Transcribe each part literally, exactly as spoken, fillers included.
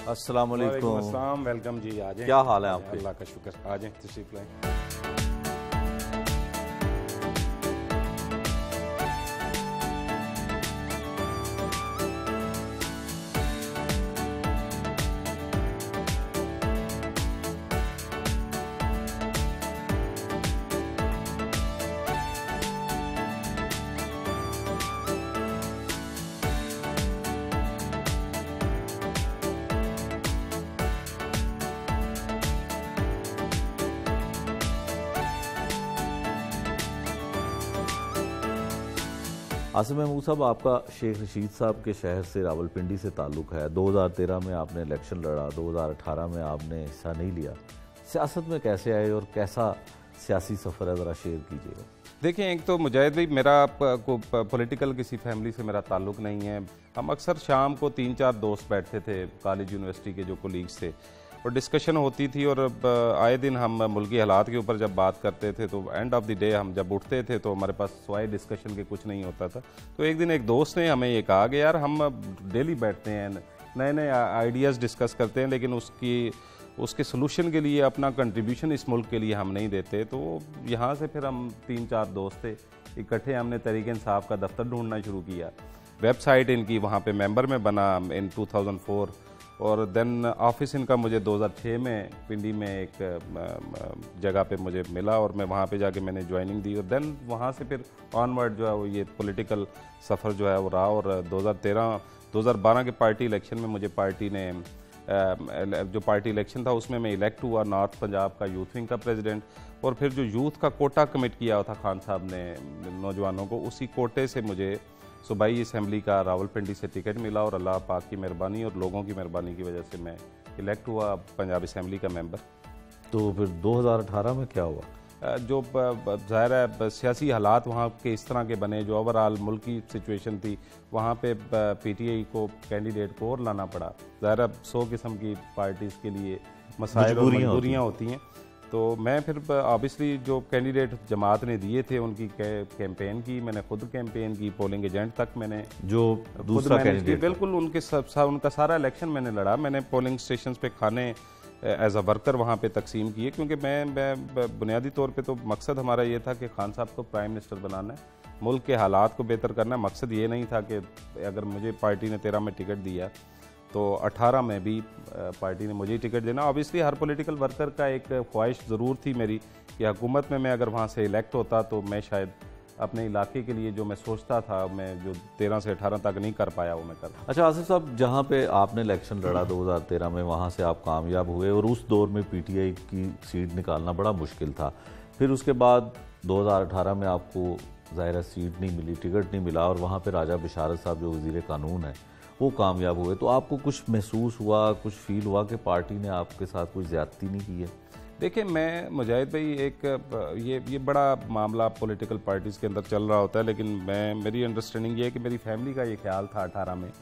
अस्सलाम वालेकुम। अस्सलाम, वेलकम जी। आ जाएं। क्या हाल है आपके? अल्लाह का शुक्र। आ जाएं, तशरीफ लाएं। आसिफ महमूद साहब, आपका शेख रशीद साहब के शहर से रावलपिंडी से ताल्लुक़ है। दो हज़ार तेरह में आपने इलेक्शन लड़ा, दो हज़ार अठारह में आपने हिस्सा नहीं लिया। सियासत में कैसे आए और कैसा सियासी सफ़र है, ज़रा शेयर कीजिएगा। देखिए, एक तो मुजाहिद भाई, मेरा को पॉलिटिकल किसी फैमिली से मेरा ताल्लुक़ नहीं है। हम अक्सर शाम को तीन चार दोस्त बैठते थे, कॉलेज यूनिवर्सिटी के जो कोलीग्स थे, और डिस्कशन होती थी। और आए दिन हम मुल्की हालात के ऊपर जब बात करते थे तो एंड ऑफ द डे हम जब उठते थे तो हमारे पास स्वाय डिस्कशन के कुछ नहीं होता था। तो एक दिन एक दोस्त ने हमें ये कहा कि यार, हम डेली बैठते हैं, नए नए आइडियाज़ डिस्कस करते हैं, लेकिन उसकी उसके सोल्यूशन के लिए अपना कंट्रीब्यूशन इस मुल्क के लिए हम नहीं देते। तो यहाँ से फिर हम तीन चार दोस्त थे इकट्ठे, हमने तहरीक इंसाफ का दफ्तर ढूंढना शुरू किया। वेबसाइट इनकी वहाँ पे मेंबर में बना इन टू थाउज़ेंड फोर, और देन ऑफिस इनका मुझे दो हज़ार छह में पिंडी में एक जगह पे मुझे मिला, और मैं वहाँ पे जाके मैंने ज्वाइनिंग दी। और देन वहाँ से फिर ऑनवर्ड जो है वो ये पॉलिटिकल सफ़र जो है वो रहा। और दो हज़ार तेरह दो हज़ार बारह के पार्टी इलेक्शन में मुझे पार्टी ने जो पार्टी इलेक्शन था उसमें मैं इलेक्ट हुआ नॉर्थ पंजाब का यूथ विंग का प्रेसिडेंट। और फिर जो यूथ का कोटा कमिट किया हुआ था खान साहब ने नौजवानों को, उसी कोटे से मुझे सूबाई असम्बली का रावलपिंडी से टिकट मिला। और अल्लाह पाक की मेहरबानी और लोगों की मेहरबानी की वजह से मैं इलेक्ट हुआ पंजाब असम्बली का मेंबर। तो फिर दो हज़ार अठारह में क्या हुआ? जो ज़ाहिर है सियासी हालात वहाँ के इस तरह के बने, जो ओवरऑल मुल्क की सिचुएशन थी, वहाँ पे पीटीआई को कैंडिडेट को और लाना पड़ा। ज़ाहिर है सौ किस्म की पार्टीज़ के लिए मसाइल और मजबूरियाँ होती हैं। तो मैं फिर ऑब्वियसली जो कैंडिडेट जमात ने दिए थे उनकी कैंपेन की, मैंने खुद कैंपेन की, पोलिंग एजेंट तक मैंने जो दूसरा कैंडिडेट, बिल्कुल उनके सब उनका सारा इलेक्शन मैंने लड़ा। मैंने पोलिंग स्टेशन पे खाने एज अ वर्कर वहाँ पे तकसीम किए, क्योंकि मैं, मैं बुनियादी तौर पे तो मकसद हमारा ये था कि खान साहब को प्राइम मिनिस्टर बनाना है, मुल्क के हालात को बेहतर करना है। मकसद ये नहीं था कि अगर मुझे पार्टी ने तेरह में टिकट दिया तो अठारह में भी पार्टी ने मुझे टिकट देना। ऑब्वियसली हर पॉलिटिकल वर्कर का एक ख्वाहिश ज़रूर थी मेरी कि हुकूमत में मैं अगर वहाँ से इलेक्ट होता तो मैं शायद अपने इलाके के लिए जो मैं सोचता था, मैं जो तेरह से अठारह तक नहीं कर पाया वो मैं कर। अच्छा आसिफ साहब, जहाँ पे आपने इलेक्शन लड़ा दो हज़ार तेरह में, वहाँ से आप कामयाब हुए, और उस दौर में पीटीआई की सीट निकालना बड़ा मुश्किल था। फिर उसके बाद दो हज़ार अठारह में आपको ज़ाहिर सीट नहीं मिली, टिकट नहीं मिला, और वहाँ पर राजा बिशारत साहब जो वज़ीर कानून है वो कामयाब हुए। तो आपको कुछ महसूस हुआ, कुछ फील हुआ कि पार्टी ने आपके साथ कोई ज़्यादती नहीं की है? देखिए, मैं मुजाहिद भाई, एक ये ये बड़ा मामला पॉलिटिकल पार्टीज़ के अंदर चल रहा होता है, लेकिन मैं मेरी अंडरस्टैंडिंग ये है कि मेरी फैमिली का ये ख्याल था अठारह में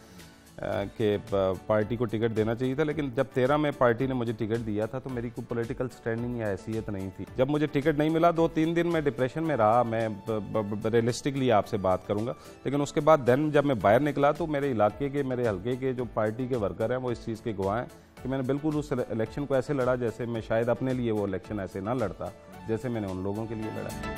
कि पार्टी को टिकट देना चाहिए था। लेकिन जब तेरह में पार्टी ने मुझे टिकट दिया था तो मेरी कोई पॉलिटिकल स्टैंडिंग या हैसियत नहीं थी। जब मुझे टिकट नहीं मिला, दो तीन दिन मैं डिप्रेशन में रहा, मैं रियलिस्टिकली आपसे बात करूंगा। लेकिन उसके बाद देन जब मैं बाहर निकला तो मेरे इलाके के, मेरे हल्के के जो पार्टी के वर्कर हैं वो इस चीज़ के गवाह हैं कि मैंने बिल्कुल उस इलेक्शन को ऐसे लड़ा जैसे मैं शायद अपने लिए वो इलेक्शन ऐसे ना लड़ता जैसे मैंने उन लोगों के लिए लड़ा।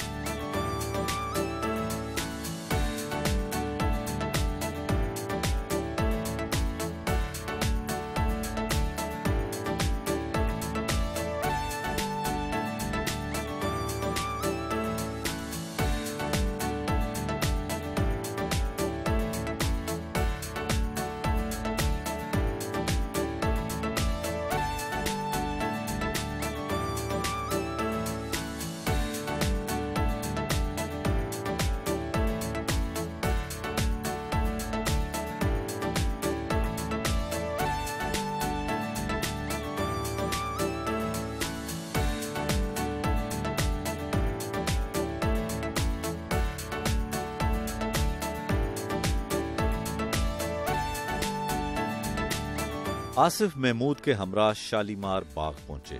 आसिफ महमूद के हमरा शालीमार बाग पहुंचे।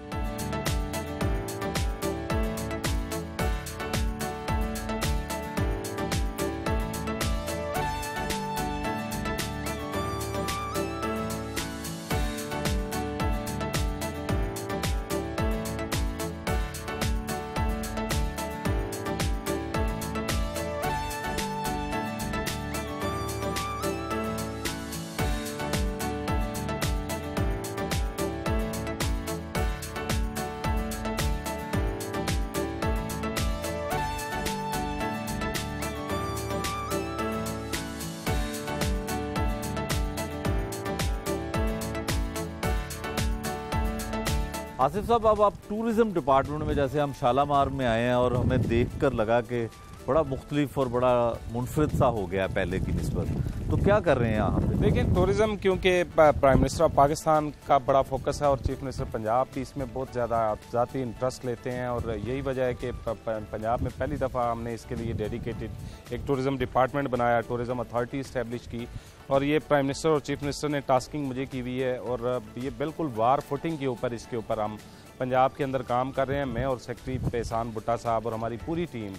आसिफ साहब, अब आप टूरिज्म डिपार्टमेंट में, जैसे हम शालामार में आए हैं और हमें देखकर लगा कि बड़ा मुख्तलिफ और बड़ा मुनफरद सा हो गया पहले की निस्बत, तो क्या कर रहे हैं यहाँ पे? देखिए, टूरिज़्म क्योंकि प्राइम मिनिस्टर ऑफ पाकिस्तान का बड़ा फोकस है और चीफ मिनिस्टर पंजाब भी इसमें बहुत ज़्यादा ज़ाती इंटरेस्ट लेते हैं, और यही वजह है कि पंजाब में पहली दफ़ा हमने इसके लिए डेडिकेटेड एक टूरिज़्म डिपार्टमेंट बनाया, टूरिज़्म अथॉरिटी इस्टेब्लिश की, और ये प्राइम मिनिस्टर और चीफ मिनिस्टर ने टास्किंग मुझे की हुई है, और ये बिल्कुल वार फुटिंग के ऊपर इसके ऊपर हम पंजाब के अंदर काम कर रहे हैं। मैं और सेक्रेटरी एहसान भुट्टा साहब और हमारी पूरी टीम,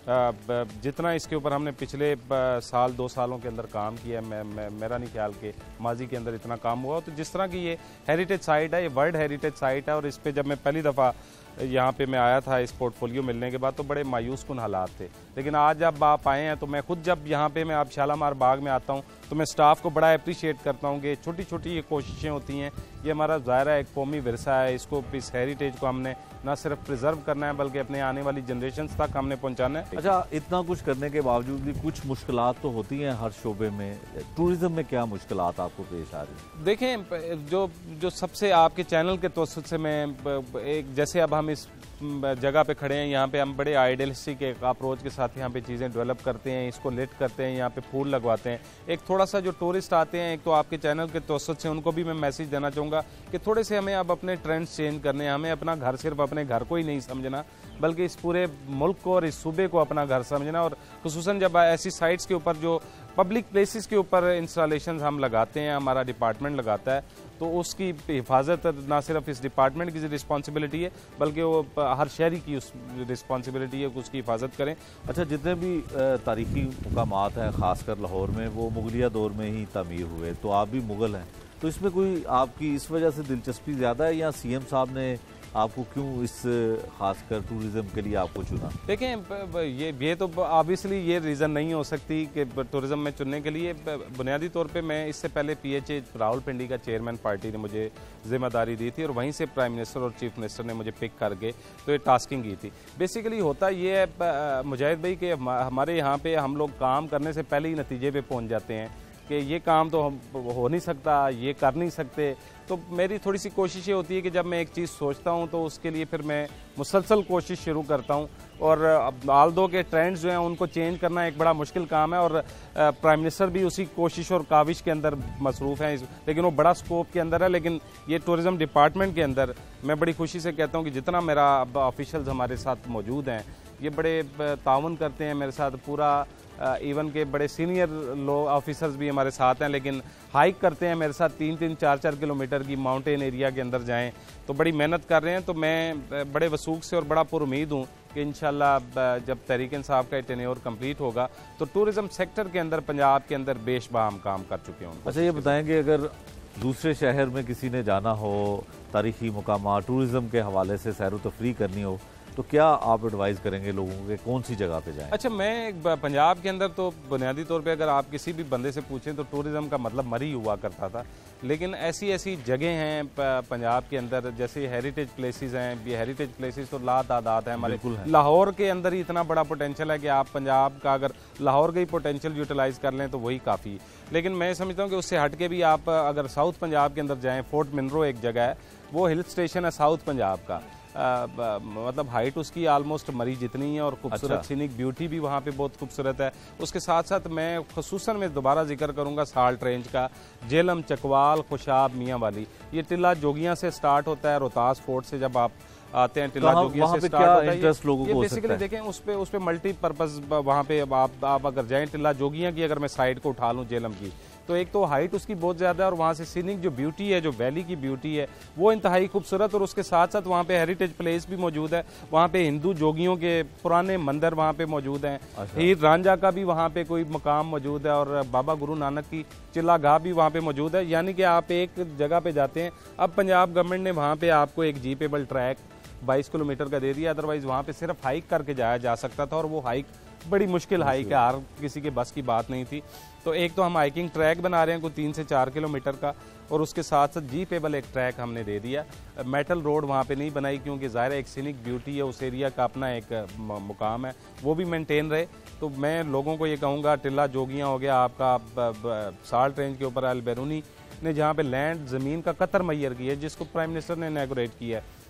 जितना इसके ऊपर हमने पिछले साल दो सालों के अंदर काम किया है, मैं, मैं मेरा नहीं ख्याल कि माजी के अंदर इतना काम हुआ। तो जिस तरह की ये हेरिटेज साइट है, ये वर्ल्ड हेरिटेज साइट है, और इस पर जब मैं पहली दफ़ा यहाँ पे मैं आया था इस पोर्टफोलियो मिलने के बाद, तो बड़े मायूस कुन हालात थे। लेकिन आज जब आप आए हैं तो मैं खुद जब यहाँ पे मैं आप शालामार बाग में आता हूँ तो मैं स्टाफ को बड़ा अप्रिशिएट करता हूँ कि छोटी छोटी ये कोशिशें होती हैं। ये हमारा ज़ाहिर है एक कौमी विरसा है, इसको इस हेरिटेज को हमने ना सिर्फ प्रिजर्व करना है बल्कि अपने आने वाली जनरेशन तक हमने पहुँचाना है। अच्छा, इतना कुछ करने के बावजूद भी कुछ मुश्किलात तो होती हैं हर शोबे में। टूरिज्म में क्या मुश्किलात आपको पेश आ रही है? देखें, जो जो सबसे आपके चैनल के तवज्जुह से मैं एक, जैसे अब हम इस जगह पे खड़े हैं, यहाँ पे हम बड़े आइडियलिस्टिक एक अप्रोच के साथ यहाँ पे चीज़ें डेवलप करते हैं, इसको लिट करते हैं, यहाँ पे फूल लगवाते हैं। एक थोड़ा सा जो टूरिस्ट आते हैं, एक तो आपके चैनल के तवज्जुह से उनको भी मैं मैसेज देना चाहूँगा कि थोड़े से हमें अब अपने ट्रेंड्स चेंज करने हैं। हमें अपना घर सिर्फ अपने घर को ही नहीं समझना बल्कि इस पूरे मुल्क को और इस सूबे को अपना घर समझना, और खुसूसन जब ऐसी साइट्स के ऊपर जो पब्लिक प्लेसेस के ऊपर इंस्टॉलेशंस हम लगाते हैं, हमारा डिपार्टमेंट लगाता है, तो उसकी हिफाजत ना सिर्फ इस डिपार्टमेंट की रिस्पॉन्सिबिलिटी है बल्कि वो हर शहरी की उस रिस्पॉन्सिबिलिटी है कि उसकी हिफाजत करें। अच्छा, जितने भी तारीखी मुकामात हैं ख़ासकर लाहौर में, वो मुगलिया दौर में ही तामीर हुए, तो आप भी मुग़ल हैं, तो इसमें कोई आपकी इस वजह से दिलचस्पी ज़्यादा है या सी एम साहब ने आपको क्यों इस खासकर टूरिज्म के लिए आपको चुना? देखें, ये ये तो ऑब्वियसली ये रीज़न नहीं हो सकती कि टूरिज्म में चुनने के लिए। बुनियादी तौर पे मैं इससे पहले पीएचए रावलपिंडी का चेयरमैन पार्टी ने मुझे जिम्मेदारी दी थी, और वहीं से प्राइम मिनिस्टर और चीफ मिनिस्टर ने मुझे पिक करके तो ये टास्किंग की थी। बेसिकली होता ये है मुजाहिद भाई कि हमारे यहाँ पे हम लोग काम करने से पहले ही नतीजे पे पहुँच जाते हैं कि ये काम तो हम हो नहीं सकता, ये कर नहीं सकते। तो मेरी थोड़ी सी कोशिश ये होती है कि जब मैं एक चीज़ सोचता हूँ तो उसके लिए फिर मैं मुसलसल कोशिश शुरू करता हूँ, और आल दो के ट्रेंड्स जो हैं उनको चेंज करना एक बड़ा मुश्किल काम है, और प्राइम मिनिस्टर भी उसी कोशिश और काविश के अंदर मसरूफ़ हैं, लेकिन वो बड़ा स्कोप के अंदर है। लेकिन ये टूरिज़म डिपार्टमेंट के अंदर मैं बड़ी खुशी से कहता हूँ कि जितना मेरा अब ऑफिशल्स हमारे साथ मौजूद हैं, ये बड़े ताउन करते हैं मेरे साथ। पूरा इवन के बड़े सीनियर लोग ऑफिसर्स भी हमारे साथ हैं, लेकिन हाइक करते हैं मेरे साथ, तीन तीन चार चार किलोमीटर की माउंटेन एरिया के अंदर जाएं, तो बड़ी मेहनत कर रहे हैं। तो मैं बड़े वसूख से और बड़ा पुरुमीद हूँ कि इंशाल्लाह जब तहरीक इंसाफ का टेन्योर कंप्लीट होगा तो टूरिज़म सेक्टर के अंदर पंजाब के अंदर बेशबा हम काम कर चुके होंगे। अच्छा, ये बताएंगे, अगर दूसरे शहर में किसी ने जाना हो, तारीखी मुकाम टूरिज़म के हवाले से सैर व तफरीह करनी हो, तो क्या आप एडवाइस करेंगे लोगों को कौन सी जगह पे जाएं? अच्छा, मैं पंजाब के अंदर तो बुनियादी तौर पे अगर आप किसी भी बंदे से पूछें तो टूरिज़्म का मतलब मरी हुआ करता था, लेकिन ऐसी ऐसी जगह हैं पंजाब के अंदर, जैसे हेरिटेज प्लेसेस हैं। ये हेरिटेज प्लेसेस तो ला तादाद है हमारे। लाहौर के अंदर ही इतना बड़ा पोटेंशियल है कि आप पंजाब का अगर लाहौर का ही पोटेंशियल यूटिलाइज़ कर लें तो वही काफ़ी है। लेकिन मैं समझता हूँ कि उससे हट के भी आप अगर साउथ पंजाब के अंदर जाएँ, फोर्ट मिनरो एक जगह है, वो हिल स्टेशन है साउथ पंजाब का। आ, मतलब हाइट उसकी आलमोस्ट मरी जितनी है, और खूबसूरत अच्छा। सीनिक ब्यूटी भी वहाँ पे बहुत खूबसूरत है। उसके साथ साथ मैं खुसूसन में दोबारा जिक्र करूँगा साल्ट रेंज का, जेलम, चकवाल, खुशाब, मियाँ वाली। ये टिल्ला जोगियाँ से स्टार्ट होता है, रोहतास फोर्ट से जब आप आते हैं टिल्ला जोगियाँ से स्टार्ट होता है। ये, ये बेसिकली देखें उस पे उस पे मल्टीपर्पज़ वहाँ पे आप आप अगर जाएँ टिल्ला जोगियाँ की, अगर मैं साइड को उठा लूँ जेलम की, तो एक तो हाइट उसकी बहुत ज़्यादा है, और वहाँ से सीनिक जो ब्यूटी है, जो वैली की ब्यूटी है, वो इंतहाई खूबसूरत। और उसके साथ साथ वहाँ पे हेरिटेज प्लेस भी मौजूद है, वहाँ पे हिंदू जोगियों के पुराने मंदिर वहाँ पे मौजूद हैं। अच्छा। हीर रांझा का भी वहाँ पे कोई मकाम मौजूद है, और बाबा गुरु नानक की चिल्ला गाह भी वहाँ पे मौजूद है। यानी कि आप एक जगह पे जाते हैं। अब पंजाब गवर्नमेंट ने वहाँ पे आपको एक जीपेबल ट्रैक बाईस किलोमीटर का दे दिया, अदरवाइज वहाँ पे सिर्फ हाइक करके जाया जा सकता था, और वो हाइक बड़ी मुश्किल हाइक है, हर किसी के बस की बात नहीं थी। तो एक तो हम हाइकिंग ट्रैक बना रहे हैं कोई तीन से चार किलोमीटर का, और उसके साथ साथ जीपेबल एक ट्रैक हमने दे दिया। मेटल रोड वहाँ पे नहीं बनाई क्योंकि ज़ाहिर एक सीनिक ब्यूटी है, उस एरिया का अपना एक मुकाम है, वो भी मेंटेन रहे। तो मैं लोगों को ये कहूँगा, टिल्ला जोगियाँ हो गया आपका, साल्ट रेंज के ऊपर अल बैरूनी ने जहाँ पे लैंड ज़मीन का कतर मैयर की है, जिसको प्राइम मिनिस्टर ने इनॉग्रेट किया है,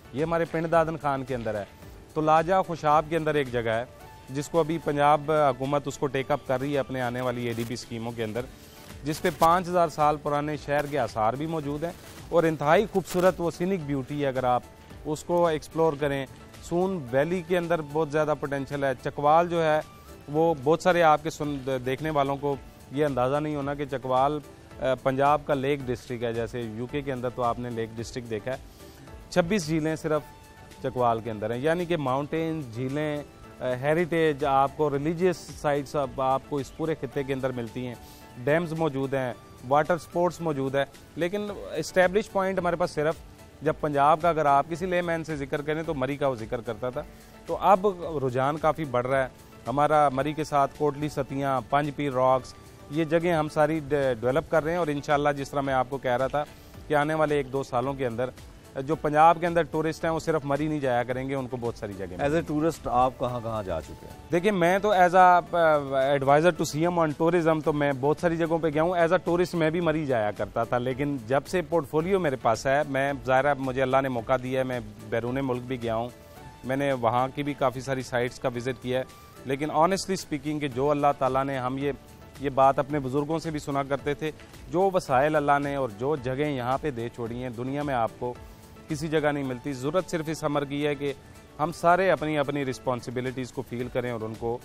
ये हमारे पिंड दादन खान के अंदर है। तो लाजा खुशाब के अंदर एक जगह है जिसको अभी पंजाब हुकूमत उसको टेकअप कर रही है अपने आने वाली ए डी बी स्कीमों के अंदर, जिस पे पाँच हज़ार साल पुराने शहर के आसार भी मौजूद हैं और इंतहाई खूबसूरत वो सीनिक ब्यूटी है। अगर आप उसको एक्सप्लोर करें, सून वैली के अंदर बहुत ज़्यादा पोटेंशियल है। चकवाल जो है वो बहुत सारे आपके सुन देखने वालों को ये अंदाज़ा नहीं होना कि चकवाल पंजाब का लेक डिस्ट्रिक्ट है। जैसे यूके के अंदर तो आपने लेक डिस्ट्रिक्ट देखा है, छब्बीस झीलें सिर्फ चकवाल के अंदर हैं। यानी कि माउंटेन, झीलें, हेरिटेज, आपको रिलीजियस साइट्स आपको इस पूरे खित्ते के अंदर मिलती हैं। डैम्स मौजूद हैं, वाटर स्पोर्ट्स मौजूद है। लेकिन इस्टेब्लिश पॉइंट हमारे पास सिर्फ, जब पंजाब का अगर आप किसी लेमैन से जिक्र करें तो मरी का वो जिक्र करता था। तो अब रुझान काफ़ी बढ़ रहा है हमारा मरी के साथ। कोटली सतियाँ, पंज पीर रॉक्स, ये जगह हम सारी डेवलप कर रहे हैं और इंशाल्लाह जिस तरह मैं आपको कह रहा था कि आने वाले एक दो सालों के अंदर जो पंजाब के अंदर टूरिस्ट हैं वो सिर्फ मरी नहीं जाया करेंगे, उनको बहुत सारी जगह। एज ए टूरिस्ट आप कहाँ कहाँ जा चुके हैं? देखिए, मैं तो as a adviser to CM on tourism तो मैं बहुत सारी जगहों पे गया हूँ। एज अ टूरिस्ट मैं भी मरी जाया करता था, लेकिन जब से पोर्टफोलियो मेरे पास है, मैं ज़ाहिर मुझे अल्लाह ने मौका दिया है, मैं बैरून मुल्क भी गया हूँ, मैंने वहाँ की भी काफ़ी सारी साइट्स का विज़िट किया है। लेकिन ऑनेस्टली स्पीकिंग कि जो अल्लाह ताला ने, हम ये ये बात अपने बुज़ुर्गों से भी सुना करते थे, जो वसाइल अल्लाह ने और जो जगह यहाँ पे दे छोड़ी हैं दुनिया में आपको किसी जगह नहीं मिलती। ज़रूरत सिर्फ इस अमर की है कि हम सारे अपनी अपनी रिस्पॉन्सिबिलिटीज़ को फील करें और उनको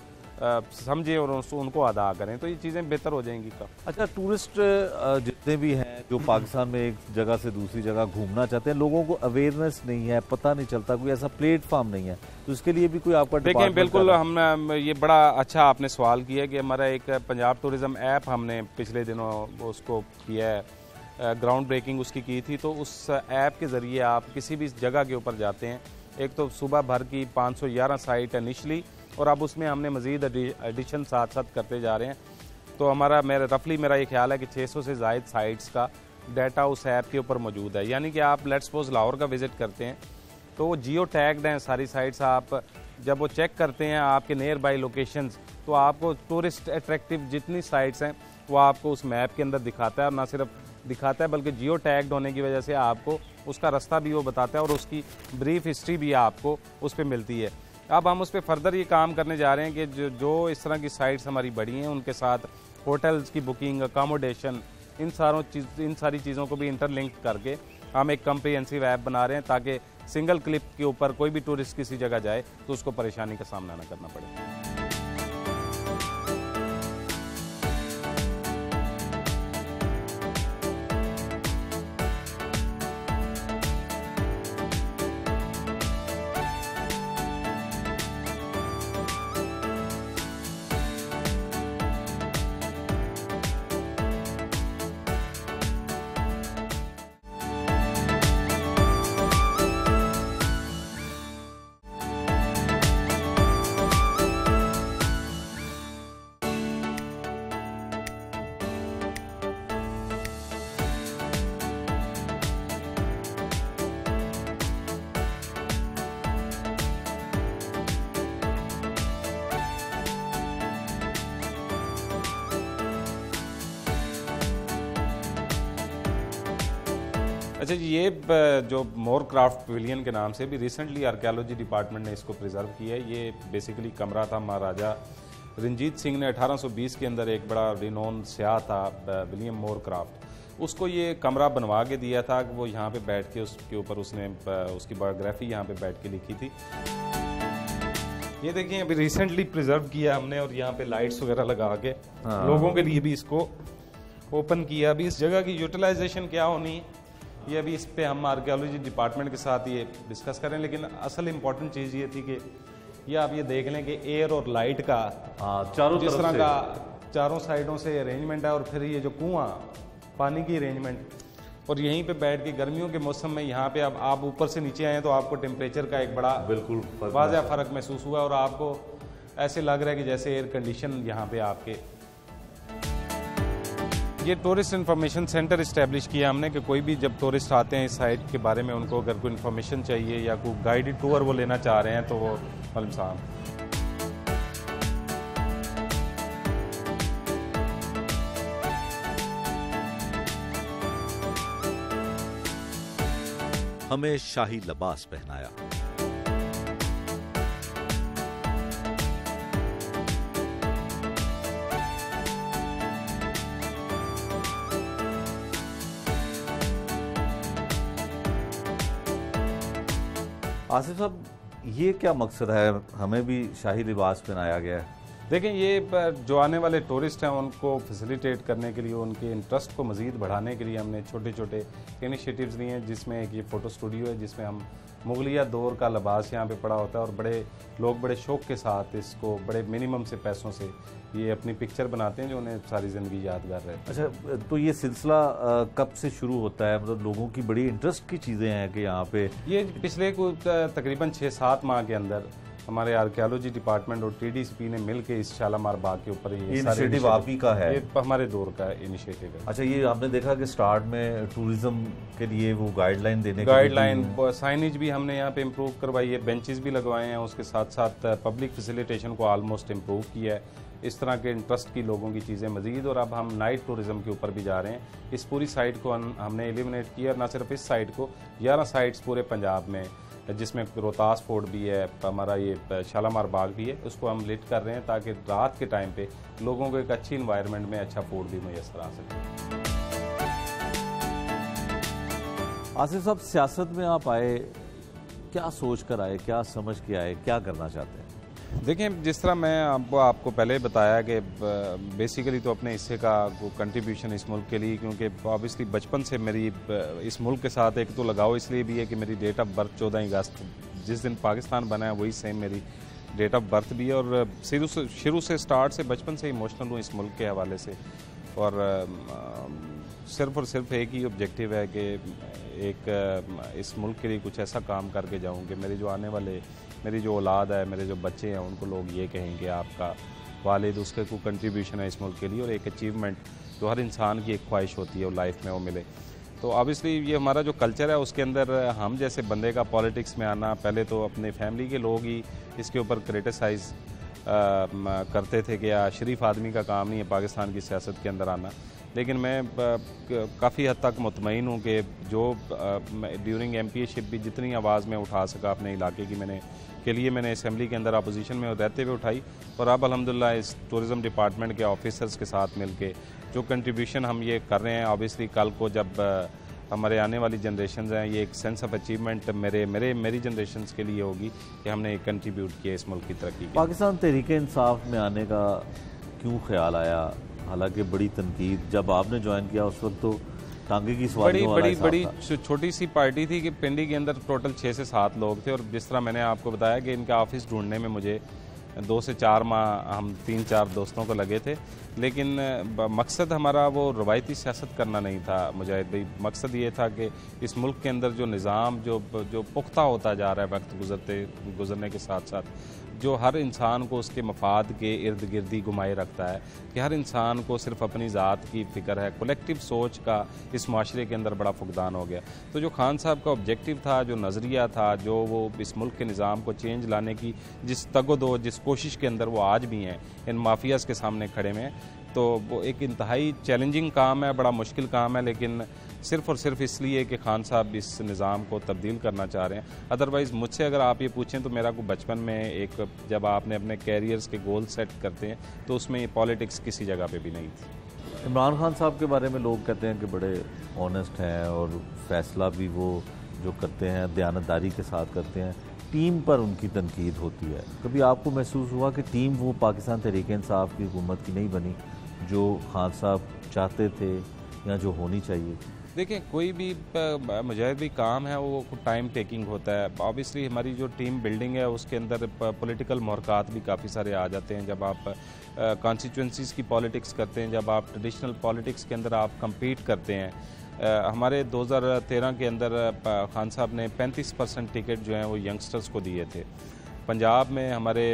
समझें और उनको अदा करें, तो ये चीज़ें बेहतर हो जाएंगी। का अच्छा, टूरिस्ट जितने भी हैं जो पाकिस्तान में एक जगह से दूसरी जगह घूमना चाहते हैं, लोगों को अवेयरनेस नहीं है, पता नहीं चलता, कोई ऐसा प्लेटफॉर्म नहीं है, तो इसके लिए भी कोई आपका देखें। बिल्कुल, हम ये बड़ा अच्छा आपने सवाल किया कि हमारा एक पंजाब टूरिज़म ऐप हमने पिछले दिनों उसको किया है, ग्राउंड ब्रेकिंग उसकी की थी। तो उस ऐप के ज़रिए आप किसी भी जगह के ऊपर जाते हैं, एक तो सुबह भर की पाँच सौ ग्यारह साइट इनिशली, और अब उसमें हमने मज़ीद एडिशन साथ साथ करते जा रहे हैं। तो हमारा मेरा रफली मेरा ये ख्याल है कि छः सौ से ज़ायद साइट्स का डाटा उस ऐप के ऊपर मौजूद है। यानी कि आप लेट्स सपोज लाहौर का विज़िट करते हैं तो वो जियो टैग्ड हैं सारी साइट्स। आप जब वो चेक करते हैं आपके नियर बाई लोकेशंस, तो आपको टूरिस्ट अट्रैक्टिव जितनी साइट्स हैं वो आपको उस मैप के अंदर दिखाता है, और ना सिर्फ दिखाता है बल्कि जियो टैग्ड होने की वजह से आपको उसका रास्ता भी वो बताता है और उसकी ब्रीफ हिस्ट्री भी आपको उस पर मिलती है। अब हम उस पर फर्दर ये काम करने जा रहे हैं कि जो जो इस तरह की साइट्स हमारी बड़ी हैं उनके साथ होटल्स की बुकिंग, अकामोडेशन, इन सारों चीज़ इन सारी चीज़ों को भी इंटरलिंक करके हम एक कम्प्रिहेंसिव ऐप बना रहे हैं ताकि सिंगल क्लिक के ऊपर कोई भी टूरिस्ट किसी जगह जाए तो उसको परेशानी का सामना न करना पड़े। अच्छा जी, ये जो मोर क्राफ्ट पवेलियन के नाम से भी रिसेंटली आर्कियोलॉजी डिपार्टमेंट ने इसको प्रिजर्व किया है। ये बेसिकली कमरा था महाराजा रंजीत सिंह ने अठारह सौ बीस के अंदर, एक बड़ा रिनोन स्याह था विलियम मोर क्राफ्ट, उसको ये कमरा बनवा के दिया था कि वो यहाँ पे बैठ के उसके ऊपर उसने उसकी बायोग्राफी यहाँ पे बैठ के लिखी थी। ये देखिए अभी रिसेंटली प्रिजर्व किया हमने और यहाँ पे लाइट्स वगैरह लगा के हाँ। लोगों के लिए भी इसको ओपन किया। अभी इस जगह की यूटिलाइजेशन क्या होनी है ये अभी इस पे हम आर्कियोलॉजी डिपार्टमेंट के साथ ये डिस्कस करें, लेकिन असल इम्पोर्टेंट चीज़ ये थी कि ये आप ये देख लें कि एयर और लाइट का हाँ, चारों जिस तरह का चारों साइडों से अरेंजमेंट है, और फिर ये जो कुआं पानी की अरेंजमेंट, और यहीं पे बैठ के गर्मियों के मौसम में यहाँ पे अब आप ऊपर से नीचे आए तो आपको टेम्परेचर का एक बड़ा बिल्कुल वाज़ह फ़र्क महसूस हुआ और आपको ऐसे लग रहा है कि जैसे एयर कंडीशन यहाँ पे आपके। ये टूरिस्ट इन्फॉर्मेशन सेंटर इस्टेब्लिश किया हमने कि कोई भी जब टूरिस्ट आते हैं इस साइट के बारे में, उनको अगर कोई इन्फॉर्मेशन चाहिए या कोई गाइडेड टूर वो लेना चाह रहे हैं तो वो मलम साहब। हमें शाही लिबास पहनाया। आसिफ साहब, ये क्या मकसद है, हमें भी शाही लिबास पहनाया गया है? देखें, ये जो आने वाले टूरिस्ट हैं उनको फैसिलिटेट करने के लिए, उनके इंटरेस्ट को मज़ीद बढ़ाने के लिए हमने छोटे छोटे इनिशिएटिव्स लिए हैं, जिसमें एक ये फ़ोटो स्टूडियो है जिसमें हम मुगलिया दौर का लिबास यहाँ पे पड़ा होता है और बड़े लोग बड़े शौक़ के साथ इसको बड़े मिनिमम से पैसों से ये अपनी पिक्चर बनाते हैं जो उन्हें सारी ज़िंदगी यादगार रहती है। अच्छा, तो ये सिलसिला कब से शुरू होता है? मतलब लोगों की बड़ी इंटरेस्ट की चीज़ें हैं कि यहाँ पे ये पिछले कुछ तकरीबन छः सात माह के अंदर हमारे आर्कियोलॉजी डिपार्टमेंट और टीडीसीपी ने मिलकर इस शालामार बाग के ऊपर ये इनिशिएटिव आप ही का है? ये हमारे दौर का इनिशिएटिव है। अच्छा, ये आपने देखा कि स्टार्ट में टूरिज्म के लिए वो गाइडलाइन देने गाइडलाइन साइनेज भी हमने यहाँ पे इम्प्रूव करवाई है, बेंचेस भी लगवाए हैं, उसके साथ साथ पब्लिक फैसिलिटेशन को ऑलमोस्ट इम्प्रूव किया है। इस तरह के इंटरेस्ट की लोगों की चीज़ें मजीद, और अब हम नाइट टूरिज्म के ऊपर भी जा रहे हैं। इस पूरी साइट को हमने एलिमिनेट किया, ना सिर्फ इस साइट को, ग्यारह साइट्स पूरे पंजाब में जिसमें रोहतास फोर्ट भी है, हमारा ये शालामार बाग भी है, उसको हम लिट कर रहे हैं ताकि रात के टाइम पे लोगों को एक अच्छी इन्वायरमेंट में अच्छा फूड भी मुयसर आ सके। आसिफ साहब, सियासत में आप आए, क्या सोच कर आए, क्या समझ के आए, क्या करना चाहते हैं? देखें, जिस तरह मैं आपको आपको पहले बताया कि बेसिकली तो अपने हिस्से का कंट्रीब्यूशन इस मुल्क के लिए, क्योंकि ऑब्वियसली बचपन से मेरी इस मुल्क के साथ एक तो लगाव इसलिए भी है कि मेरी डेट ऑफ बर्थ चौदह अगस्त जिस दिन पाकिस्तान बना है वही सेम मेरी डेट ऑफ बर्थ भी है, और शुरू से शुरू से स्टार्ट से बचपन से इमोशनल हूँ इस मुल्क के हवाले से। और सिर्फ और सिर्फ एक ही ऑब्जेक्टिव है कि एक इस मुल्क के लिए कुछ ऐसा काम करके जाऊँ कि मेरे जो आने वाले मेरी जो औलाद है, मेरे जो बच्चे हैं, उनको लोग ये कहें कि आपका वालिद, उसके को कंट्रीब्यूशन है इस मुल्क के लिए, और एक अचीवमेंट जो हर इंसान की एक ख्वाहिश होती है वो लाइफ में वो मिले। तो ऑब्वियसली ये हमारा जो कल्चर है उसके अंदर हम जैसे बंदे का पॉलिटिक्स में आना, पहले तो अपने फैमिली के लोग ही इसके ऊपर क्रिटिसाइज़ करते थे कि या शरीफ आदमी का काम नहीं है पाकिस्तान की सियासत के अंदर आना, लेकिन मैं काफ़ी हद तक मुतमईन हूँ कि जो ड्यूरिंग एमपीएशिप भी जितनी आवाज़ में उठा सका अपने इलाके की मैंने के लिए मैंने असम्बली के अंदर अपोजिशन में रहते हुए उठाई, और अब अल्हम्दुलिल्लाह इस टूरिज़म डिपार्टमेंट के ऑफिसर्स के साथ मिलके जो कंट्रीब्यूशन हम ये कर रहे हैं, ऑब्वियसली कल को जब हमारे आने वाली जनरेशन हैं, ये एक सेंस ऑफ अचीवमेंट मेरे मेरे मेरी जनरेशन के लिए होगी कि हमने एक कंट्रीब्यूट किया इस मुल्क की तरक्की के। पाकिस्तान तहरीक इंसाफ में आने का क्यों ख्याल आया? हालांकि बड़ी तनकीद, जब आपने ज्वाइन किया उस वक्त तो टांगे की बड़ी बड़ी बड़ी छोटी सी पार्टी थी कि पिंडी के अंदर टोटल छः से सात लोग थे, और जिस तरह मैंने आपको बताया कि इनका ऑफिस ढूंढने में मुझे दो से चार माह हम तीन चार दोस्तों को लगे थे, लेकिन मकसद हमारा वो रवायती सियासत करना नहीं था मुजाहिद भाई। मकसद ये था कि इस मुल्क के अंदर जो निज़ाम जो जो पुख्ता होता जा रहा है वक्त गुजरते गुजरने के साथ साथ, जो हर इंसान को उसके मफाद के इर्द गिर्द ही घुमाए रखता है, कि हर इंसान को सिर्फ अपनी ज़ात की फ़िक्र है, कलेक्टिव सोच का इस माशरे के अंदर बड़ा फुकदान हो गया। तो जो खान साहब का ऑब्जेक्टिव था, जो नज़रिया था, जो वो इस मुल्क के निज़ाम को चेंज लाने की जिस तगोदो जिस कोशिश के अंदर वो आज भी हैं, इन माफियाज़ के सामने खड़े हैं, तो वो एक इंतहाई चैलेंजिंग काम है, बड़ा मुश्किल काम है, लेकिन सिर्फ और सिर्फ इसलिए कि खान साहब इस निज़ाम को तब्दील करना चाह रहे हैं। अदरवाइज़ मुझसे अगर आप ये पूछें तो मेरा को बचपन में एक, जब आपने अपने कैरियर्स के गोल सेट करते हैं तो उसमें पॉलिटिक्स किसी जगह पे भी नहीं थी। इमरान खान साहब के बारे में लोग कहते हैं कि बड़े ऑनेस्ट हैं और फैसला भी वो जो करते हैं दयानतदारी के साथ करते हैं, टीम पर उनकी तनकीद होती है। कभी आपको महसूस हुआ कि टीम वो पाकिस्तान तहरीक इंसाफ की हुकूमत की नहीं बनी जो खान साहब चाहते थे या जो होनी चाहिए? देखिए, कोई भी मुजाहिद भी काम है वो टाइम टेकिंग होता है। ऑब्वियसली हमारी जो टीम बिल्डिंग है उसके अंदर पॉलिटिकल मोहरकात भी काफ़ी सारे आ जाते हैं। जब आप कॉन्स्टिट्यूंसीज़ की पॉलिटिक्स करते हैं, जब आप ट्रेडिशनल पॉलिटिक्स के अंदर आप कम्पीट करते हैं। Uh, हमारे दो हज़ार तेरह के अंदर uh, खान साहब ने पैंतीस परसेंट टिकट जो हैं वो यंगस्टर्स को दिए थे। पंजाब में हमारे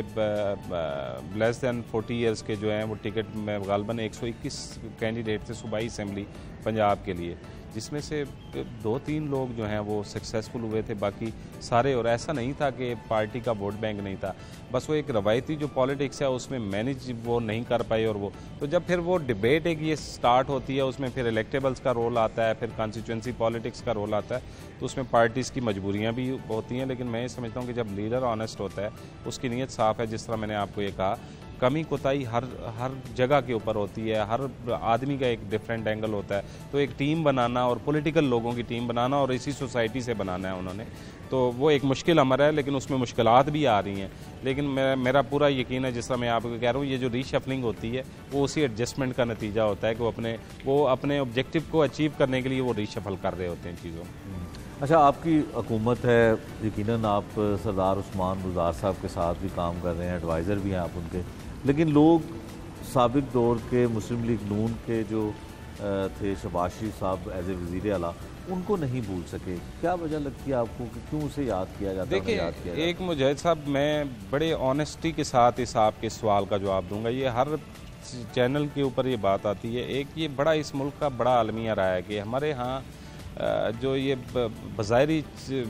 लेस दैन फोर्टी इयर्स के जो हैं वो टिकट में गालबन एक सौ इक्कीस कैंडिडेट थे सूबाई असम्बली पंजाब के लिए, जिसमें से दो तीन लोग जो हैं वो सक्सेसफुल हुए थे, बाकी सारे, और ऐसा नहीं था कि पार्टी का वोट बैंक नहीं था, बस वो एक रवायती जो पॉलिटिक्स है उसमें मैनेज वो नहीं कर पाए। और वो तो जब फिर वो डिबेट एक ये स्टार्ट होती है, उसमें फिर इलेक्टेबल्स का रोल आता है, फिर कॉन्स्टिट्यूंसी पॉलिटिक्स का रोल आता है, तो उसमें पार्टीज़ की मजबूरियाँ भी होती हैं। लेकिन मैं ये समझता हूँ कि जब लीडर ऑनेस्ट होता है, उसकी नीयत साफ़ है, जिस तरह मैंने आपको ये कहा, कमी कोताही हर हर जगह के ऊपर होती है, हर आदमी का एक डिफरेंट एंगल होता है, तो एक टीम बनाना और पॉलिटिकल लोगों की टीम बनाना और इसी सोसाइटी से बनाना है उन्होंने, तो वो एक मुश्किल अमर है, लेकिन उसमें मुश्किलात भी आ रही हैं। लेकिन मेरा मेरा पूरा यकीन है, जिस तरह मैं आपको कह रहा हूँ, ये जो रीशफलिंग होती है वो उसी एडजस्टमेंट का नतीजा होता है कि वो अपने वो अपने ऑब्जेक्टिव को अचीव करने के लिए वो रीशफल कर रहे होते हैं चीज़ों। अच्छा, आपकी हुकूमत है, यकीनन आप सरदार उस्मान बुज़दार साहब के साथ भी काम कर रहे हैं, एडवाइज़र भी हैं आप उनके, लेकिन लोग साबिक दौर के मुस्लिम लीग नून के जो थे शहबाज शरीफ साहब एज ए वज़ीर आला, उनको नहीं भूल सके, क्या वजह लगती है आपको कि क्यों उसे याद किया जाता है? देखिए, एक मुजाहिद साहब, मैं बड़े ऑनेस्टी के साथ इस आपके सवाल का जवाब दूंगा। ये हर चैनल के ऊपर ये बात आती है। एक ये बड़ा इस मुल्क का बड़ा आलमिया रहा है कि हमारे यहाँ जो ये बज़ाहिरी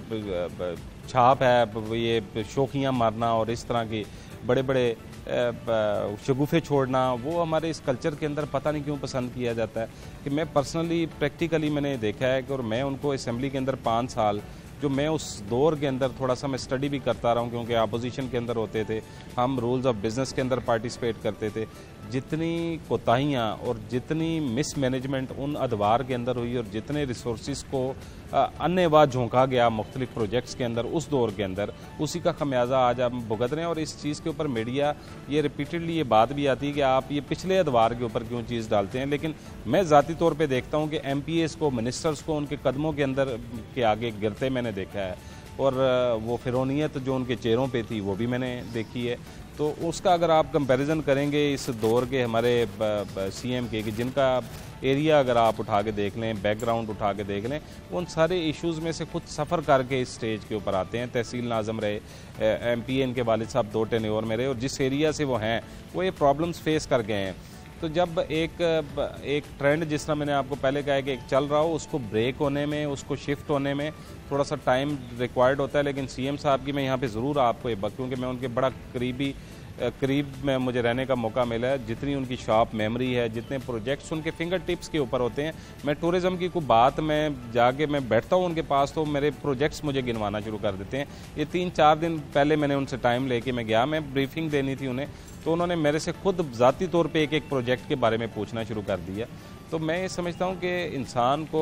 छाप है, ये शोखियाँ मारना और इस तरह की बड़े बड़े शगुफ़े छोड़ना, वो हमारे इस कल्चर के अंदर पता नहीं क्यों पसंद किया जाता है। कि मैं पर्सनली प्रैक्टिकली मैंने देखा है कि, और मैं उनको असेंबली के अंदर पाँच साल जो मैं उस दौर के अंदर थोड़ा सा मैं स्टडी भी करता रहा हूँ, क्योंकि अपोजिशन के अंदर होते थे हम, रूल्स ऑफ बिज़नेस के अंदर पार्टिसिपेट करते थे। जितनी कोताहियाँ और जितनी मिसमैनेजमेंट उन अदवार के अंदर हुई और जितने रिसोर्स को अन्यवा झोंका गया मुख्तलिफ प्रोजेक्ट्स के अंदर उस दौर के अंदर, उसी का खमियाजा आज हम भुगत रहे हैं। और इस चीज़ के ऊपर मीडिया ये रिपीटेडली ये बात भी आती है कि आप ये पिछले अदवार के ऊपर क्यों चीज़ डालते हैं। लेकिन मैं ज़ाती तौर पर देखता हूँ कि एम पी एस को, मिनिस्टर्स को उनके कदमों के अंदर के आगे गिरते मैंने देखा है, और वो फिरौनियत जो उनके चेहरों पे थी वो भी मैंने देखी है। तो उसका अगर आप कंपैरिजन करेंगे इस दौर के हमारे सी एम के, कि जिनका एरिया अगर आप उठा के देख लें, बैकग्राउंड उठा के देख लें, उन सारे इश्यूज़ में से खुद सफ़र करके इस स्टेज के ऊपर आते हैं। तहसील नाज़म रहे, एम पी एन के वालिद साहब दो टेन्योर में रहे, और जिस एरिया से वो हैं वो ये प्रॉब्लम्स फेस कर गए हैं। तो जब एक एक ट्रेंड, जिस तरह मैंने आपको पहले कहा है कि एक चल रहा हो, उसको ब्रेक होने में, उसको शिफ्ट होने में थोड़ा सा टाइम रिक्वायर्ड होता है। लेकिन सीएम साहब की मैं यहाँ पे ज़रूर आपको एक बात, क्योंकि मैं उनके बड़ा करीबी करीब में मुझे रहने का मौका मिला है, जितनी उनकी शॉप मेमोरी है, जितने प्रोजेक्ट्स उनके फिंगर टिप्स के ऊपर होते हैं। मैं टूरिज़म की कोई बात में जाके मैं बैठता हूँ उनके पास, तो मेरे प्रोजेक्ट्स मुझे गिनवाना शुरू कर देते हैं। ये तीन चार दिन पहले मैंने उनसे टाइम लेके मैं गया, मैं ब्रीफिंग देनी थी उन्हें, तो उन्होंने मेरे से खुद ज़ाती तौर पे एक एक प्रोजेक्ट के बारे में पूछना शुरू कर दिया। तो मैं ये समझता हूँ कि इंसान को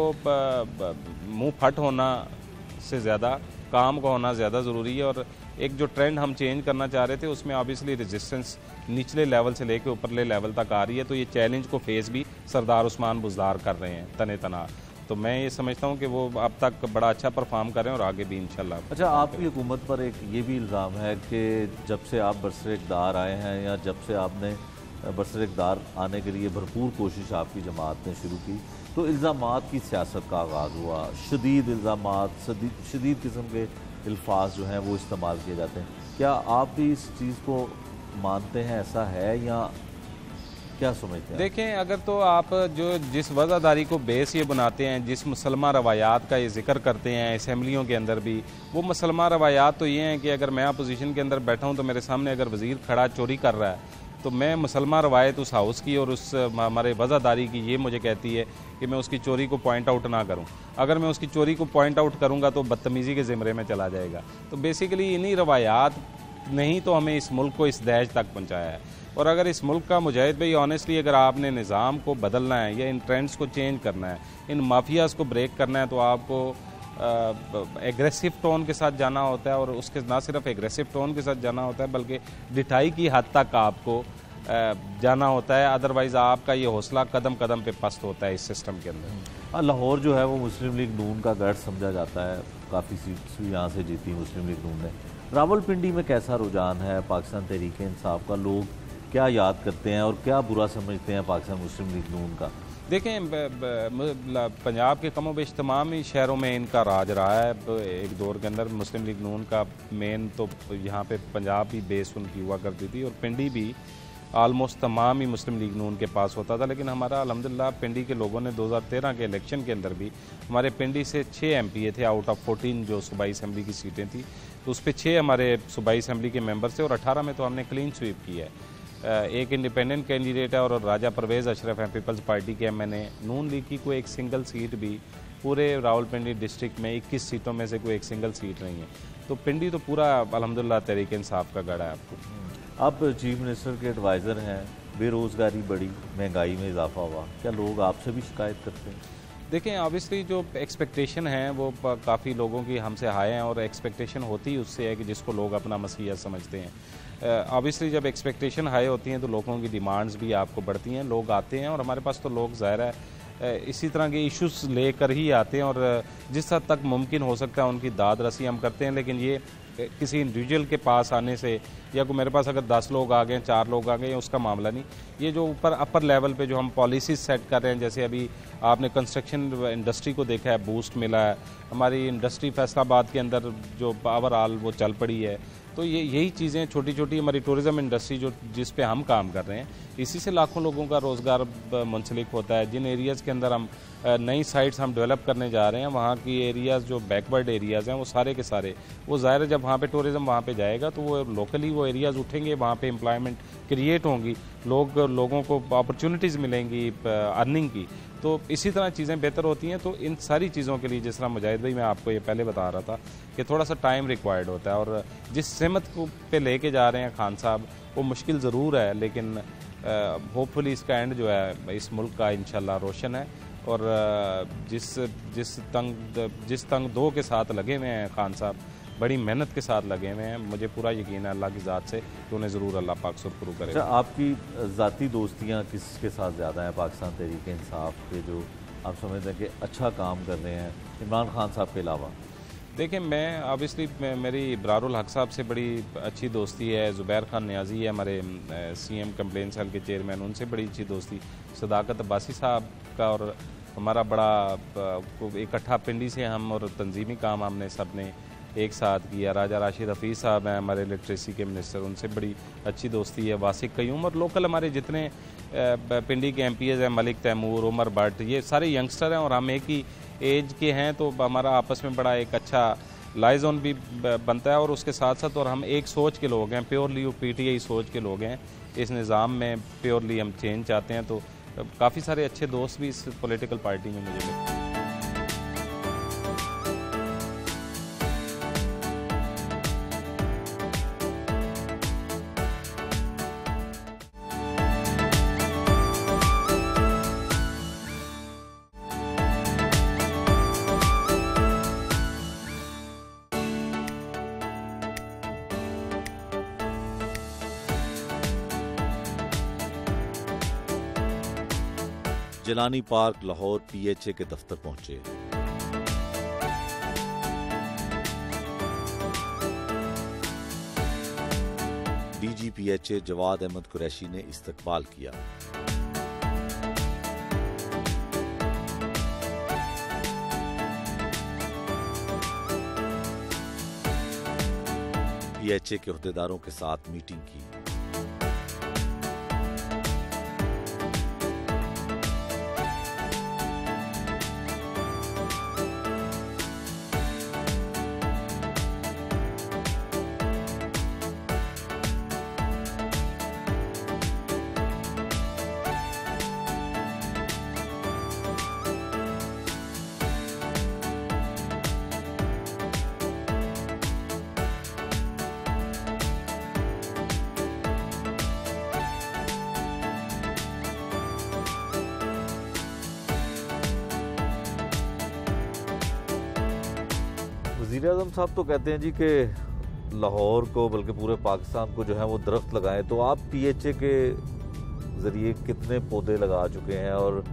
मुंह फट होना से ज़्यादा काम का होना ज़्यादा ज़रूरी है। और एक जो ट्रेंड हम चेंज करना चाह रहे थे, उसमें ऑब्वियसली रेजिस्टेंस निचले लेवल से लेकर ऊपरले लेवल तक आ रही है। तो ये चैलेंज को फेस भी सरदार उस्मान बुज़दार कर रहे हैं तने तना। तो मैं ये समझता हूँ कि वो अब तक बड़ा अच्छा परफॉर्म कर रहे हैं और आगे भी इंशाल्लाह। अच्छा, आपकी हुकूमत पर एक ये भी इल्ज़ाम है कि जब से आप बरसर इक़्तिदार आए हैं, या जब से आपने बरसर इक़्तिदार आने के लिए भरपूर कोशिश आपकी जमात ने शुरू की, तो इल्ज़ामात की सियासत का आगाज़ हुआ। शदीद इल्ज़ामात, शदीद किस्म के अल्फाज जो हैं वो इस्तेमाल किए जाते हैं। क्या आप भी इस चीज़ को मानते हैं, ऐसा है, या क्या समझते हैं? देखें, अगर तो आप जो जिस वज़ादारी को बेस ये बनाते हैं, जिस मुसलमान रवायात का ये जिक्र करते हैं असेंबलियों के अंदर भी, वो मुसलमान रवायात तो ये हैं कि अगर मैं अपोजिशन के अंदर बैठा हूँ तो मेरे सामने अगर वज़ीर खड़ा चोरी कर रहा है, तो मैं मुसलमान रवायत उस हाउस की और उस हमारे वज़ादारी की ये मुझे कहती है कि मैं उसकी चोरी को पॉइंट आउट ना करूं। अगर मैं उसकी चोरी को पॉइंट आउट करूंगा तो बदतमीज़ी के ज़िमरे में चला जाएगा। तो बेसिकली इन्हीं रवायात नहीं तो हमें इस मुल्क को इस दहज तक पहुंचाया है। और अगर इस मुल्क का मुजाहिद भाई ऑनेस्टली अगर आपने निज़ाम को बदलना है या इन ट्रेंड्स को चेंज करना है, इन माफियाज़ को ब्रेक करना है, तो आपको एग्रेसिव टोन के साथ जाना होता है। और उसके ना सिर्फ एग्रेसिव टोन के साथ जाना होता है बल्कि डिठाई की हद तक आपको जाना होता है। अदरवाइज़ आपका ये हौसला कदम कदम पे पस्त होता है इस सिस्टम के अंदर। लाहौर जो है वो मुस्लिम लीग नून का गढ़ समझा जाता है, काफ़ी सीट्स भी यहाँ से जीती मुस्लिम लीग नून ने। रावलपिंडी में कैसा रुझान है पाकिस्तान तहरीक इंसाफ का? लोग क्या याद करते हैं और क्या बुरा समझते हैं पाकिस्तान मुस्लिम लीग नून का? देखें, पंजाब के कमो बेश तमाम ही शहरों में इनका राज रहा है। एक दौर के अंदर मुस्लिम लीग नून का मेन तो यहाँ पे पंजाब ही बेस उनकी हुआ करती थी, और पिंडी भी आलमोस्ट तमाम ही मुस्लिम लीग नून के पास होता था, लेकिन हमारा अल्हम्दुलिल्लाह पिंडी के लोगों ने दो हज़ार तेरह के इलेक्शन के अंदर भी हमारे पिंडी से छः एम पी ए थे आउट ऑफ फोर्टीन जो सूबाई असम्बली की सीटें थी, तो उस पर छः हमारे सूबाई असम्बली के मेंबर थे और अठारह में तो हमने क्लीन स्वीप की है। एक इंडिपेंडेंट कैंडिडेट है और राजा परवेज़ अशरफ हैं पीपल्स पार्टी के M N A. Noon league की कोई एक सिंगल सीट भी पूरे रावलपिंडी डिस्ट्रिक्ट में इक्कीस सीटों में से कोई एक सिंगल सीट नहीं है, तो पिंडी तो पूरा अल्हम्दुलिल्लाह तहरीक इंसाफ का गढ़ा है। आपको आप चीफ मिनिस्टर के एडवाइज़र हैं, बेरोज़गारी बढ़ी, महंगाई में इजाफा हुआ, क्या लोग आपसे भी शिकायत करते हैं? देखें, ऑब्वियसली जो एक्सपेक्टेशन है वो काफ़ी लोगों की हमसे हाई हैं और एक्सपेक्टेशन होती ही उससे है कि जिसको लोग अपना मसीहा समझते हैं। ऑब्वियसली जब एक्सपेक्टेशन हाई होती हैं तो लोगों की डिमांड्स भी आपको बढ़ती हैं, लोग आते हैं और हमारे पास तो लोग ज़ाहिर है इसी तरह के इश्यूज लेकर ही आते हैं और जिस हद तक मुमकिन हो सकता है उनकी दाद रसी हम करते हैं। लेकिन ये किसी इंडिविजुअल के पास आने से या कोई मेरे पास अगर दस लोग आ गए, चार लोग आ गए, उसका मामला नहीं। ये जो ऊपर अपर लेवल पे जो हम पॉलिसीज सेट कर रहे हैं, जैसे अभी आपने कंस्ट्रक्शन इंडस्ट्री को देखा है, बूस्ट मिला है, हमारी इंडस्ट्री फैसलाबाद के अंदर जो ओवरऑल वो चल पड़ी है, तो ये यही चीज़ें छोटी छोटी हमारी टूरिज़्म इंडस्ट्री जो जिस पे हम काम कर रहे हैं, इसी से लाखों लोगों का रोज़गार मुंसलिक होता है। जिन एरियाज़ के अंदर हम नई साइट्स हम डेवलप करने जा रहे हैं, वहाँ की एरियाज़ जो बैकवर्ड एरियाज़ हैं वो सारे के सारे वो ज़ाहिर है जब वहाँ पे टूरिज़्म वहाँ पे जाएगा तो वो लोकली वो एरियाज़ उठेंगे, वहाँ पे एम्प्लॉयमेंट क्रिएट होंगी, लोग लोगों को अपॉर्चुनिटीज़ मिलेंगी अर्निंग की, तो इसी तरह चीज़ें बेहतर होती हैं। तो इन सारी चीज़ों के लिए जिस तरह मुजाहिद भाई मैं आपको ये पहले बता रहा था कि थोड़ा सा टाइम रिक्वायर्ड होता है और जिस सिमत को पे लेके जा रहे हैं खान साहब वो मुश्किल ज़रूर है, लेकिन होपफुली इसका एंड जो है इस मुल्क का इंशाल्लाह रोशन है। और जिस जिस तंग जिस तंग दो के साथ लगे हुए हैं खान साहब, बड़ी मेहनत के साथ लगे हुए हैं, मुझे पूरा यकीन है अल्लाह की ज़ात से कि उन्हें ज़रूर अल्लाह पाक सुरखरू करेगा। अच्छा, आपकी ज़ाती दोस्तियाँ किसके साथ ज़्यादा हैं पाकिस्तान तहरीक इंसाफ के, जो आप समझते हैं कि अच्छा काम कर रहे हैं इमरान खान साहब के अलावा? देखिए, मैं ऑब्वियसली मेरी इब्रारुल हक साहब से बड़ी अच्छी दोस्ती है, ज़ुबैर खान न्याजी है हमारे सी एम कंप्लेन सेल के चेयरमैन, उनसे बड़ी अच्छी दोस्ती, सदाकत अब्बासी साहब का और हमारा बड़ा इकट्ठा पिंडी से हम और तंजीमी काम हमने सब ने एक साथ किया। राजा राशिद हफीज़ साहब हैं हमारे इलेक्ट्रिसिटी के मिनिस्टर, उनसे बड़ी अच्छी दोस्ती है। वासिक कयूम और लोकल हमारे जितने पिंडी के एम पी एज़ हैं, मलिक तैमूर, उमर भट्ट, ये सारे यंगस्टर हैं और हम एक ही एज के हैं, तो हमारा आपस में बड़ा एक अच्छा लाइजोन भी बनता है और उसके साथ साथ और हम एक सोच के लोग हैं, प्योरली पी टी आई सोच के लोग हैं, इस निज़ाम में प्योरली हम चेंज चाहते हैं। तो काफ़ी सारे अच्छे दोस्त भी इस पॉलिटिकल पार्टी में मुझे मिलते हैं। Jilani park Lahore P H A के दफ्तर पहुंचे। D G P H A Jawad Ahmad Qureshi ने इस्तकबाल किया। पी एच ए के ओहदेदारों के साथ मीटिंग की। वज़ीर आज़म साहब तो कहते हैं जी कि लाहौर को बल्कि पूरे पाकिस्तान को जो है वो दरख्त लगाएं, तो आप पी एच ए के ज़रिए कितने पौधे लगा चुके हैं और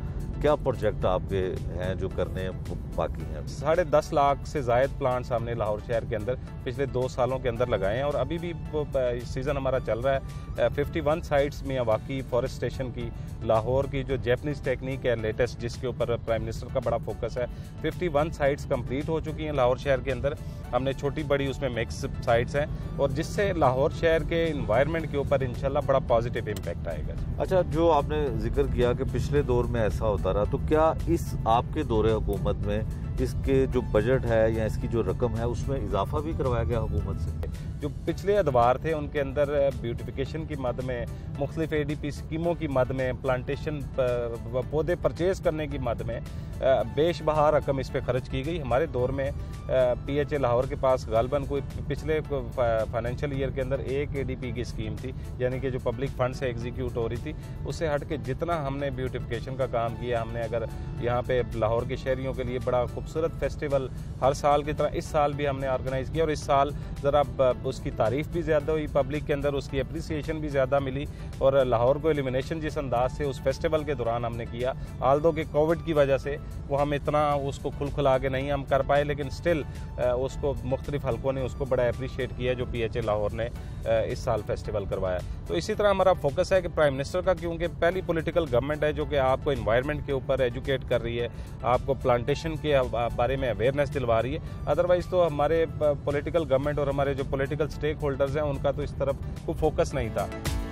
क्या प्रोजेक्ट आपके हैं जो करने बाकी हैं? साढ़े दस लाख से ज़ायद प्लांट्स हमने लाहौर शहर के अंदर पिछले दो सालों के अंदर लगाए हैं और अभी भी सीज़न हमारा चल रहा है। फिफ्टी वन साइट्स में वाकई फॉरेस्टेशन की लाहौर की जो जैपनीज़ टेक्निक है लेटेस्ट, जिसके ऊपर प्राइम मिनिस्टर का बड़ा फोकस है, फिफ्टी वन साइट्स कंप्लीट हो चुकी हैं लाहौर शहर के अंदर। हमने छोटी बड़ी उसमें मिक्स साइट्स हैं और जिससे लाहौर शहर के इन्वायरमेंट के ऊपर इंशाल्लाह बड़ा पॉजिटिव इम्पैक्ट आएगा। अच्छा, जो आपने जिक्र किया कि पिछले दौर में ऐसा होता रहा, तो क्या इस आपके दौरे हुकूमत में इसके जो बजट है या इसकी जो रकम है उसमें इजाफा भी करवाया गया हुकूमत से? जो पिछले अदवार थे उनके अंदर ब्यूटिफिकेशन की मद में, मुख्तलिफ ए डी पी स्कीमों की मद में, प्लांटेशन पौधे परचेज करने की मद में बेशबहा रकम इस पर खर्च की गई। हमारे दौर में पी एच ए लाहौर के पास गालबन कोई पिछले फाइनेंशियल ईयर के अंदर एक ए डी पी की स्कीम थी, यानी कि जो पब्लिक फंड से एग्जीक्यूट हो रही थी। उससे हट के जितना हमने ब्यूटिफिकेशन का काम किया, हमने अगर यहाँ पे लाहौर के शहरियों के लिए बड़ा खूबसूरत फेस्टिवल हर साल की तरह इस साल भी हमने ऑर्गेनाइज़ किया और इस साल ज़रा उसकी तारीफ़ भी ज़्यादा हुई पब्लिक के अंदर, उसकी अप्रिसिएशन भी ज़्यादा मिली और लाहौर को एलिमिनेशन जिस अंदाज से उस फेस्टिवल के दौरान हमने किया, आल्दो के कोविड की वजह से वो हम इतना उसको खुल खुला के नहीं हम कर पाए, लेकिन स्टिल उसको मुख्तलिफ हल्कों ने उसको बड़ा अप्रिशिएट किया जो पी एच ए लाहौर ने इस साल फेस्टिवल करवाया। तो इसी तरह हमारा फोकस है कि प्राइम मिनिस्टर का, क्योंकि पहली पॉलिटिकल गवर्नमेंट है जो कि आपको इन्वायरमेंट के ऊपर एजुकेट कर रही है, आपको प्लांटेशन के बारे में अवेयरनेस दिलवा रही है। अदरवाइज तो हमारे पॉलिटिकल गवर्नमेंट और हमारे जो पॉलिटिकल स्टेक होल्डर्स हैं उनका तो इस तरफ कोई फोकस नहीं था।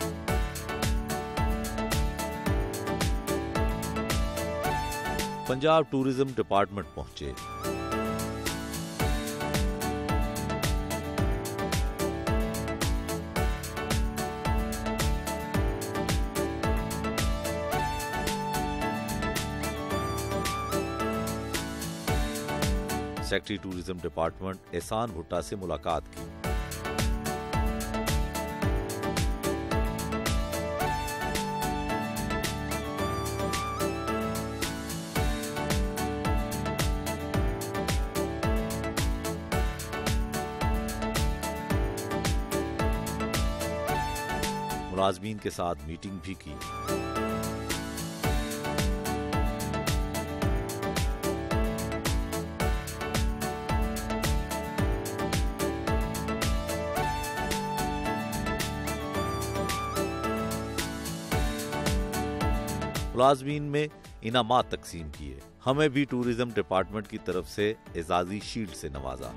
पंजाब टूरिज्म डिपार्टमेंट पहुंचे। Secretary tourism department Ehsan Bhutta से मुलाकात की। मुलाजमीन के साथ मीटिंग भी की। मुलाजमीन में इनामात तकसीम किए। हमें भी टूरिज्म डिपार्टमेंट की तरफ से एजाजी शील्ड से नवाजा।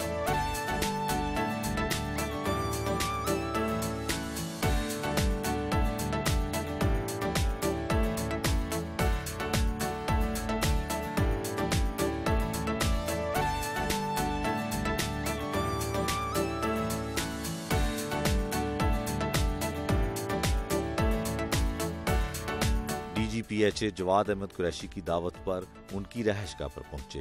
D G P H A Jawad Ahmad Qureshi की दावत पर उनकी रहायशगाह पर पहुंचे।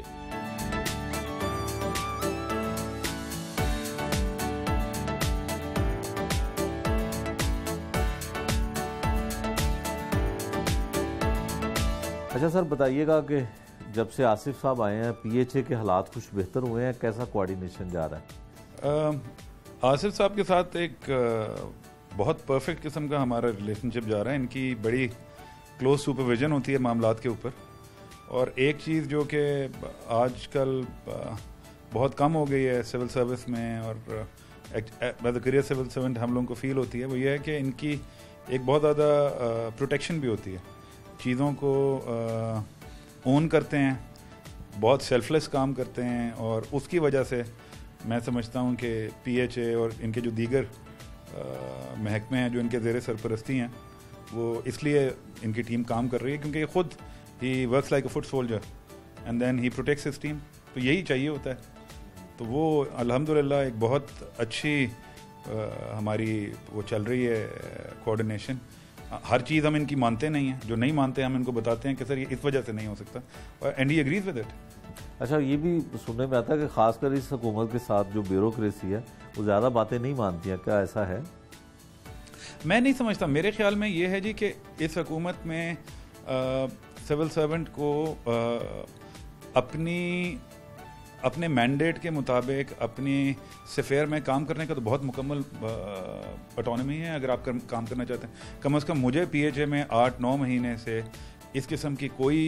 अच्छा सर, बताइएगा कि जब से आसिफ साहब आए हैं पी एच ए के हालात कुछ बेहतर हुए हैं, कैसा कोऑर्डिनेशन जा रहा है? आ, आसिफ साहब के साथ एक आ, बहुत परफेक्ट किस्म का हमारा रिलेशनशिप जा रहा है। इनकी बड़ी क्लोज सुपरविजन होती है मामलात के ऊपर। और एक चीज़ जो कि आजकल बहुत कम हो गई है सिविल सर्विस में और as a career civil servant हम लोगों को फील होती है, वो ये है कि इनकी एक बहुत ज़्यादा प्रोटेक्शन भी होती है। चीज़ों को ओन करते हैं, बहुत सेल्फलेस काम करते हैं और उसकी वजह से मैं समझता हूँ कि पी एच ए और इनके जो दीगर महकमे हैं जो इनके ज़ेर सरपरस्ती हैं, वो इसलिए इनकी टीम काम कर रही है क्योंकि खुद ही works like a foot soldier and then he protects his team. तो यही चाहिए होता है। तो वो अल्हम्दुलिल्लाह एक बहुत अच्छी आ, हमारी वो चल रही है कोऑर्डिनेशन। हर चीज़ हम इनकी मानते नहीं हैं, जो नहीं मानते हम इनको बताते हैं कि सर ये इस वजह से नहीं हो सकता, और and he agrees with it. अच्छा, ये भी सुनने में आता है कि खासकर इस हुकूमत के साथ जो ब्यूरोक्रेसी है वो ज़्यादा बातें नहीं मानती है, क्या ऐसा है? मैं नहीं समझता। मेरे ख्याल में ये है जी कि इस हुकूमत में सिविल सर्वेंट को आ, अपनी अपने मैंडेट के मुताबिक अपनी सफ़ेयर में काम करने का तो बहुत मुकम्मल ऑटोनॉमी है। अगर आप कर, काम करना चाहते हैं, कम अज़ कम मुझे पी एच ए में आठ नौ महीने से इस किस्म की कोई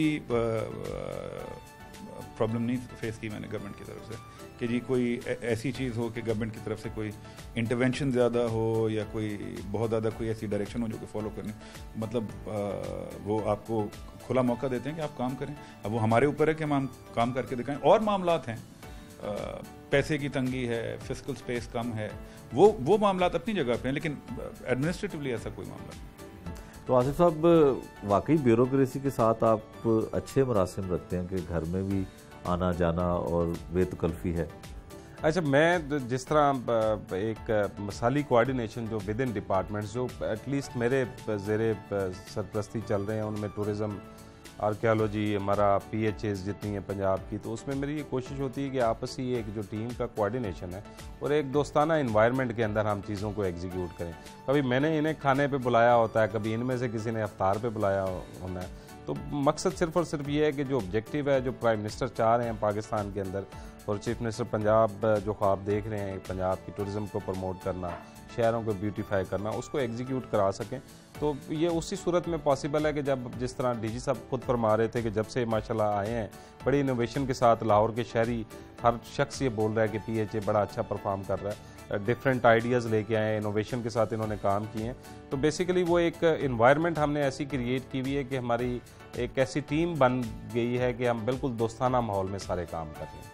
प्रॉब्लम नहीं फेस की मैंने गवर्नमेंट की तरफ से कि जी कोई ऐसी चीज़ हो कि गवर्नमेंट की तरफ से कोई इंटरवेंशन ज़्यादा हो या कोई बहुत ज़्यादा कोई ऐसी डायरेक्शन हो जो कि फॉलो करनी, मतलब आ, वो आपको खुला मौका देते हैं कि आप काम करें। अब वो हमारे ऊपर है कि हम काम करके दिखाएं। और मामलात हैं, आ, पैसे की तंगी है, फिजिकल स्पेस कम है, वो वो मामलात अपनी जगह पे हैं, लेकिन एडमिनिस्ट्रेटिवली ऐसा कोई मामला नहीं। तो आसिफ साहब, वाकई ब्यूरोक्रेसी के साथ आप अच्छे मरासिम रखते हैं कि घर में भी आना जाना और बेतकल्फी है। अच्छा, मैं जिस तरह एक मसाली कोऑर्डिनेशन जो विद इन डिपार्टमेंट्स जो एटलीस्ट मेरे ज़ेरे सरपरस्ती चल रहे हैं, उनमें टूरिज़म, आर्कियोलॉजी, हमारा पी एच एस जितनी है पंजाब की, तो उसमें मेरी ये कोशिश होती है कि आपसी एक जो टीम का कोऑर्डिनेशन है और एक दोस्ताना इन्वायरमेंट के अंदर हम चीज़ों को एग्जीक्यूट करें। कभी मैंने इन्हें खाने पे बुलाया होता है, कभी इनमें से किसी ने इफ्तार पे बुलाया होना है। तो मकसद सिर्फ और सिर्फ ये है कि जो ऑब्जेक्टिव है, जो प्राइम मिनिस्टर चाह रहे हैं पाकिस्तान के अंदर और चीफ मिनिस्टर पंजाब जो ख्वाब देख रहे हैं पंजाब की टूरिज़म को प्रमोट करना, शहरों को ब्यूटीफाई करना, उसको एग्जीक्यूट करा सकें। तो ये उसी सूरत में पॉसिबल है कि जब जिस तरह डीजी साहब खुद फरमा रहे थे कि जब से माशाल्लाह आए हैं बड़ी इनोवेशन के साथ, लाहौर के शहरी हर शख्स ये बोल रहा है कि पी एच ए बड़ा अच्छा परफॉर्म कर रहा है, डिफरेंट आइडियाज़ लेके आए हैं, इनोवेशन के साथ इन्होंने काम किए हैं। तो बेसिकली वो एक इन्वायरमेंट हमने ऐसी क्रिएट की हुई है कि हमारी एक ऐसी टीम बन गई है कि हम बिल्कुल दोस्ताना माहौल में सारे काम कर रहे हैं।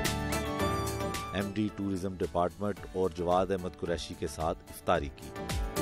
एमडी टूरिज्म डिपार्टमेंट और जवाद अहमद कुरैशी के साथ इफ्तारी की।